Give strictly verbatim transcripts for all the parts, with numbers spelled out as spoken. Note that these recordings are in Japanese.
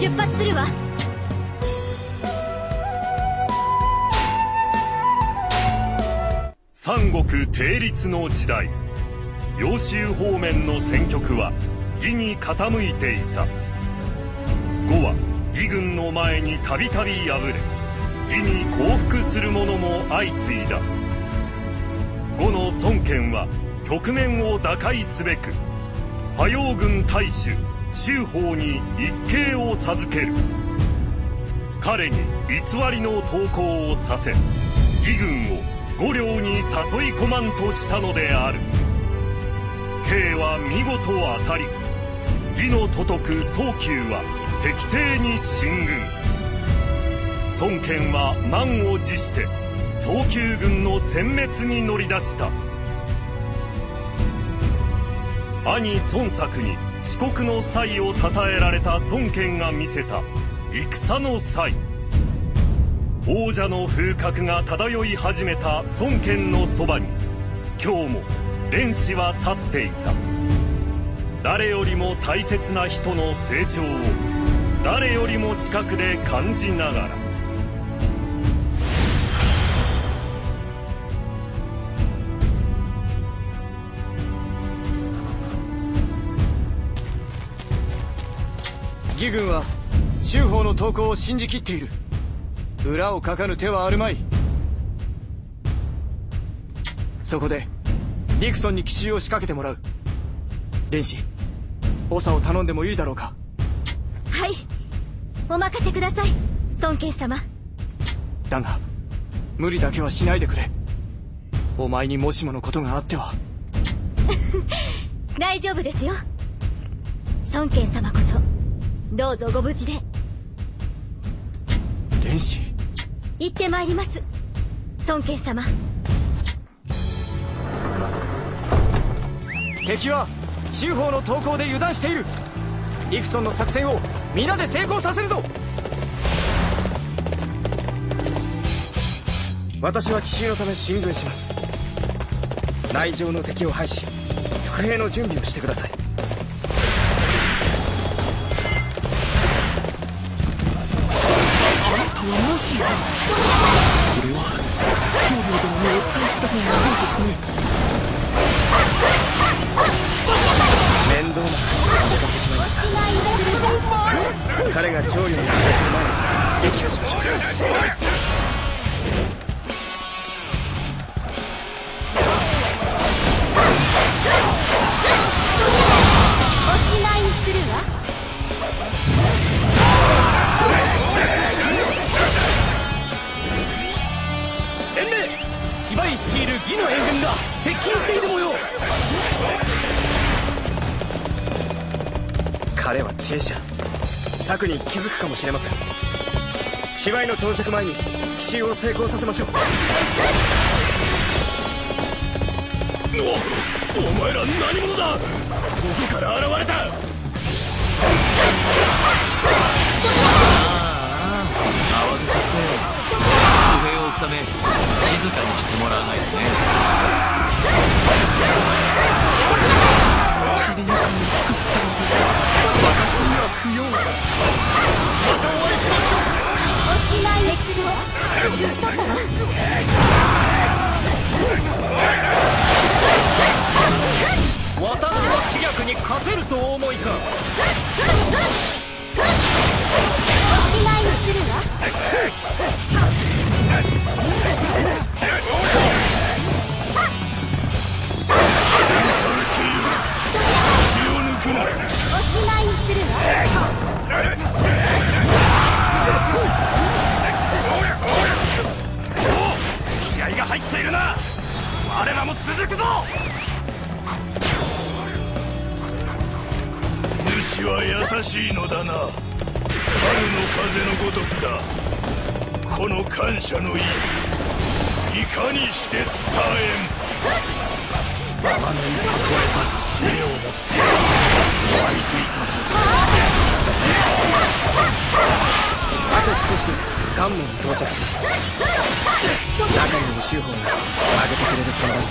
出発するわ。 三国定立の時代、揚州方面の戦局は義に傾いていた。呉は義軍の前にたびたび敗れ、義に降伏する者も相次いだ。呉の孫権は局面を打開すべく、派陽軍大主周法に一計を授ける。彼に偽りの投降をさせ、義軍を呉領に誘い込まんとしたのである。計は見事当たり、義の都督曹休は石庭に進軍。孫権は満を持して曹休軍の殲滅に乗り出した。兄孫策に遅刻の際をたたえられた孫権が見せた戦の際、王者の風格が漂い始めた孫権のそばに今日も蓮氏は立っていた。誰よりも大切な人の成長を誰よりも近くで感じながら、 義軍は周法の投降を信じきっている。裏をかかぬ手はあるまい。そこでリクソンに奇襲を仕掛けてもらう。蓮氏、長を頼んでもいいだろうか。 はい、お任せください孫権様。 だが無理だけはしないでくれ。お前にもしものことがあっては。 大丈夫ですよ。孫権様こそどうぞご無事で。 蓮氏、 行ってまいります、孫権様。 敵は周法の投降で油断している。リクソンの作戦を皆で成功させるぞ。私は奇襲のため進軍します。内情の敵を排し伏兵の準備をしてください。 もしやこれは長領殿にお伝えした方がいいですね。 面倒な相手を使ってしまいました。彼が長領に対する前に撃破しましょう。 おしまいにするわ。 芝居率いる義の援軍が接近している模様。彼は知恵者、策に気づくかもしれません。芝居の到着前に奇襲を成功させましょう。お、お前ら何者だ。奥から現れた。ああ、慌てちゃって不平を置くため静かにしてもらわないとね。 散りゆく美しさなど私には不要。またお会いしましょう。 おしまいにするわ。討ち取ったわ。 私は知略に勝てるとお思いか。 おしまいにするわ。おしまいにするわ。 気合が入っているな。我らも続くぞ。主は優しいのだな。春の風のごとくだ。この感謝の意いかにして伝えん。我がのに例えた知恵をもってお相手いたす。 あと少しで関門に到着します。中にいる周法が上げてくれるそうなんです。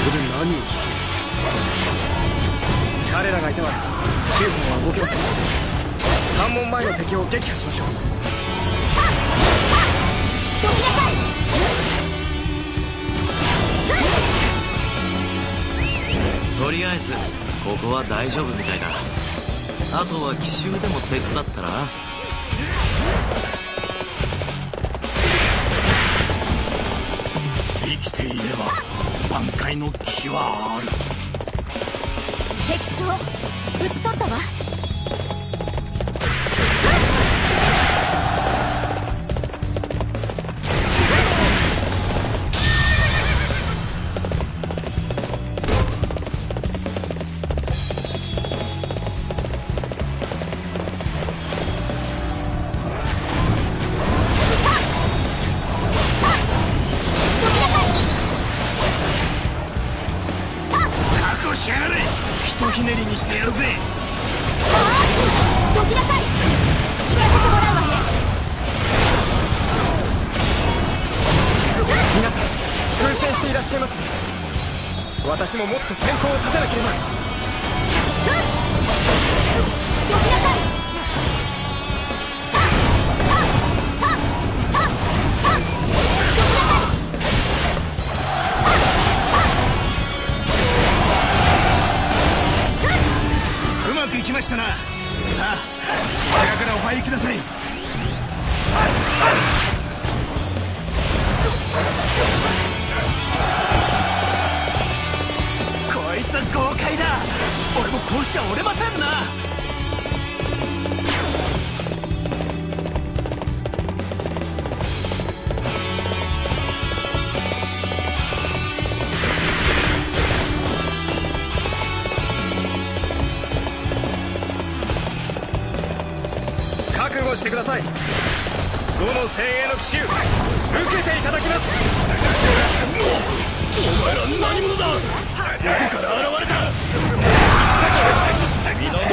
で何をしている。彼らがいてはきゅうほんは動けません。関門前の敵を撃破しましょう。 どきなさい。 とりあえずここは大丈夫みたいだ。あとは奇襲でも手伝ったら。 生きていれば挽回の気はある。 敵将討ち取ったわ。 ひとひねりにしてやるぜ。 どきなさい。行かせてもらうわね。 皆さん奮戦していらっしゃいますね。私ももっと先行を立てなければ。 どきなさい。 行きましたな。さあ、我からお入りください。こいつは豪快だ。俺もこうしちゃ折れませんな。 覚悟してください。どの精鋭の奇襲受けていただきます。 お前ら何者だ。どこから現れた。皆の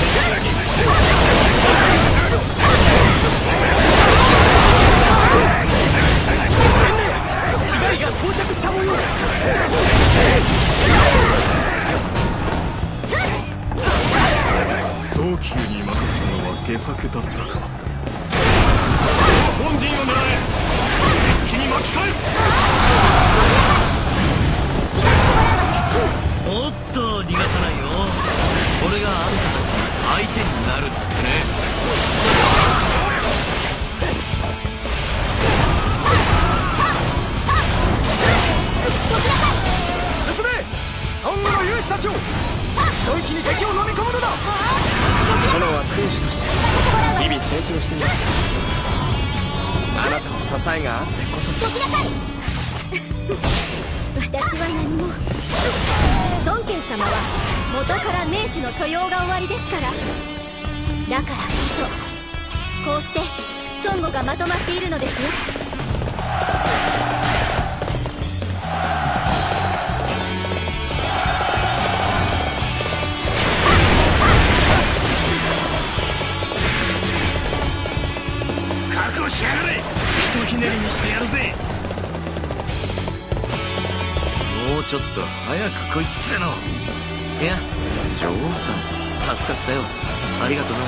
死骸が到着した模様。早急に任せたのは下策だった。本陣を狙え。一気に巻き返す。 おっと逃がさないよ。俺があんたたちの相手になるってね。 進め孫悟の勇士たちを。一息に敵を飲み込むのだ。殿は君主として日々成長していました。あなたの支えがあってこそ。 どきなさい。私は何も。孫権様は元から名手の素養が終わりですから。だからこそこうして孫悟がまとまっているのですよ。 覚悟しやがれ。ひとひねりにしてやるぜ。 もうちょっと早く来いっつの。いや冗談。助かったよ。ありがとな。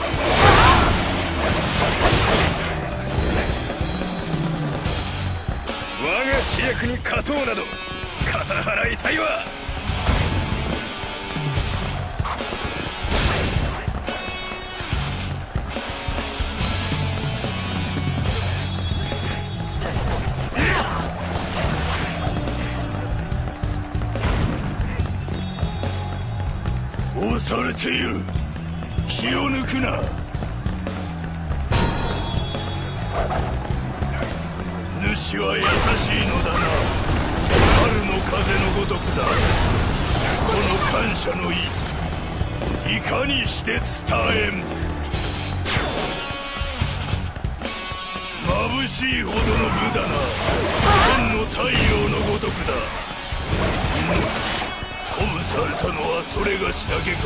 我が知略に勝とうなど肩払いたいわ。押されている。気を抜くな。主は優しいのだな。春の風のごとくだ。この感謝の意いかにして伝えん。眩しいほどの無駄な天の太陽のごとくだ。鼓舞されたのはそれがしだけか。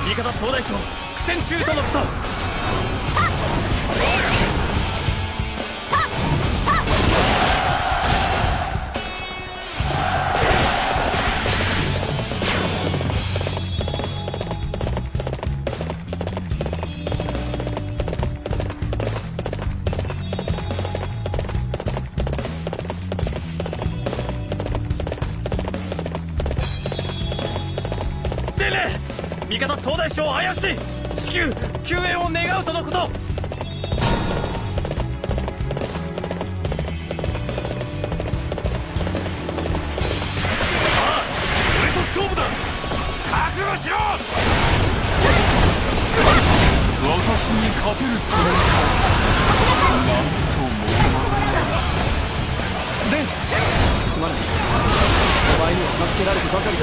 味方総大将苦戦中とのこと。味方総大将怪しい。至急救援を願うとのこと。さあ俺と勝負だ。覚悟しろ。 私に勝てるつもりか。なんとも。 電車すまない。お前には助けられてばかりだ。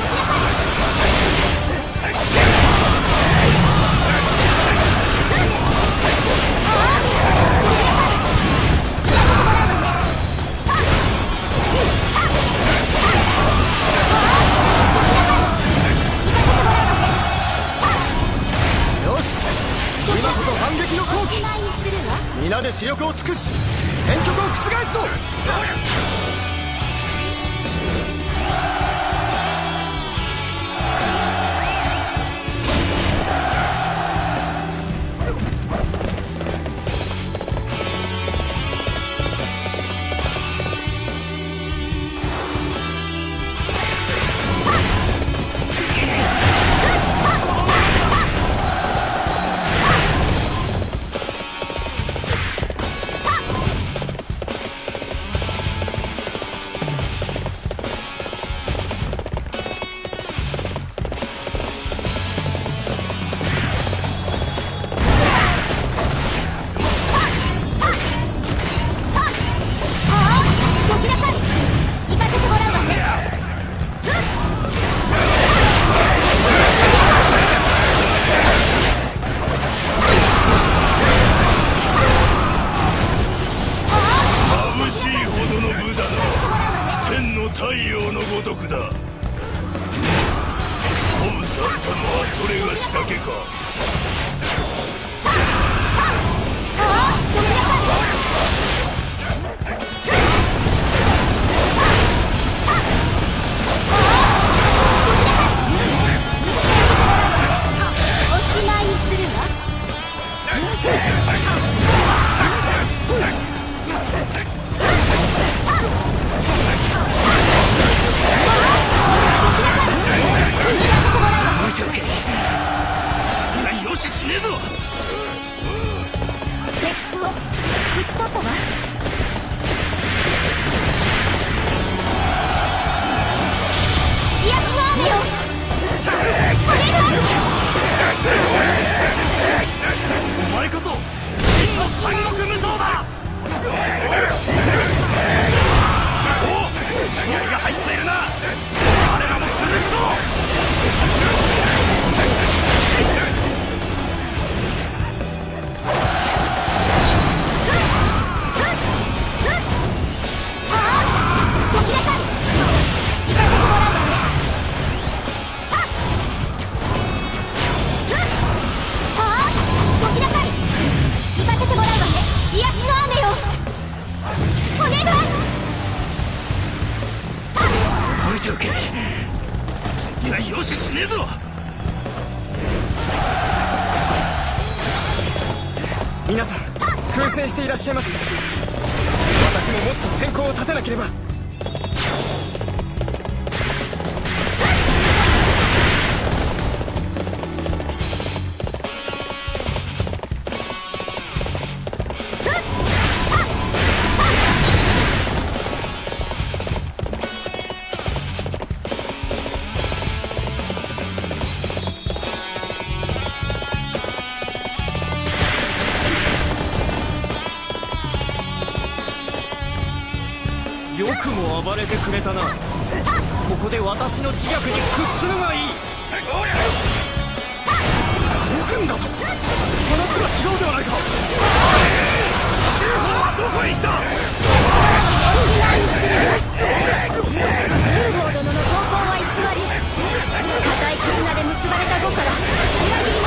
よし、今こそ反撃の好機。皆で視力を尽くし戦局を覆すぞ。皆さん空戦していらっしゃいますが、私ももっと先行を立てなければ。よくも暴れてくれたな。ここで私の自虐に屈するがいい。五軍だと話が違うではないか。周法はどこへ行った。周法殿の投稿は偽り、固い絆で結ばれた後から裏切り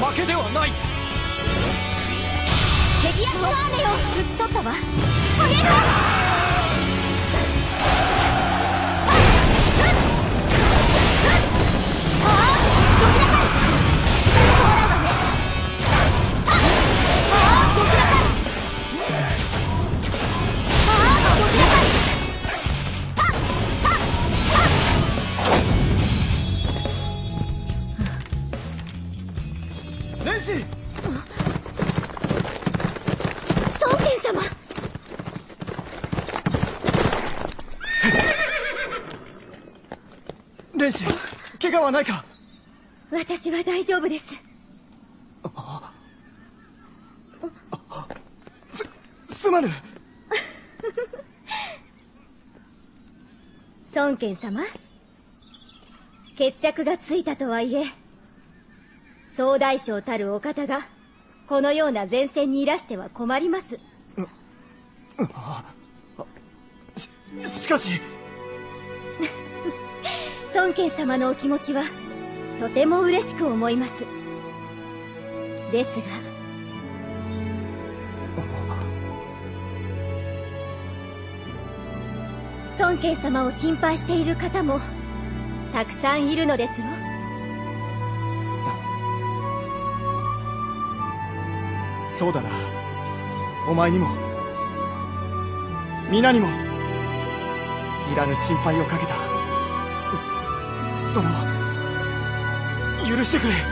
負けではない。 敵役の雨を討ち取ったわ。お願い。 レンシー、 孫権様。 レンシー、怪我はないか？ 私は大丈夫です。 す、すまぬ。 孫権様、決着がついたとはいえ、総大将たるお方がこのような前線にいらしては困ります。 し、しかし孫権様のお気持ちはとても嬉しく思います。ですが孫権様を心配している方もたくさんいるのですよ。 そうだな。お前にも皆にもいらぬ心配をかけた。その許してくれ。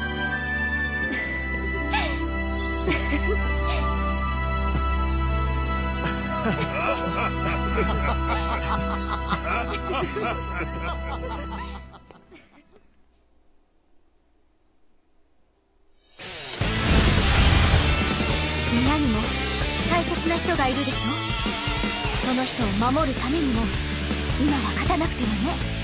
皆にも大切な人がいるでしょ。その人を守るためにも今は勝たなくてはね。